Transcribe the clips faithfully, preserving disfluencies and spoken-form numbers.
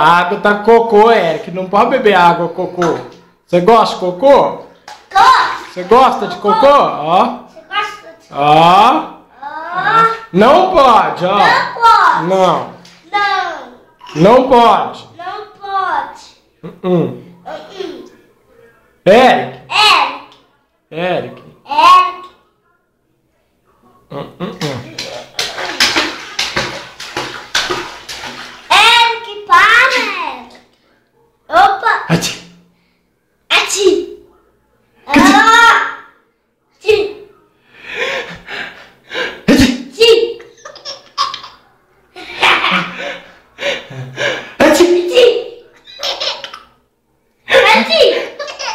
A água tá cocô, Eric. Não pode beber água cocô. Você gosta de cocô? Gosto. Você gosta de cocô? Ó. Você gosta de cocô? Ó. Ó. Não pode, ó. Não pode. Não. Não. Não pode. Não pode. Uh -uh. Uh-uh. Eric. Eric. Eric. Eric. Uh -uh. Eric, para. Opa. Ati. Ati. Ah. Ati. Ati. Ati. Ati.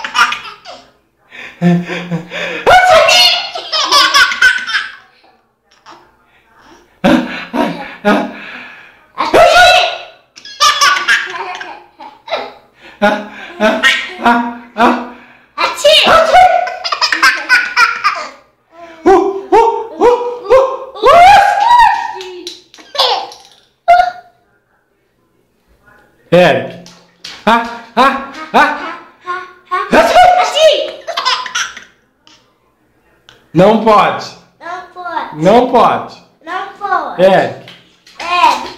Eric. Ah, ah, ah. Não pode. Não pode. Não pode. Não pode. Eric. Eric.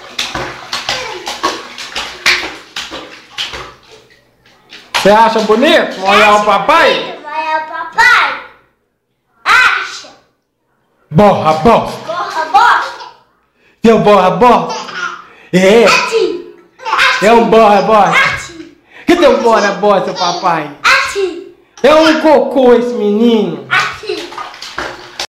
Você acha bonito molhar o papai? Molhar o papai? Acha. Borra, borra. Borra, borra. Eu borra, borra. É. Ati. É um borra, borra. Ati. Cadê o borra, borra, seu papai? Ati. É um cocô esse menino.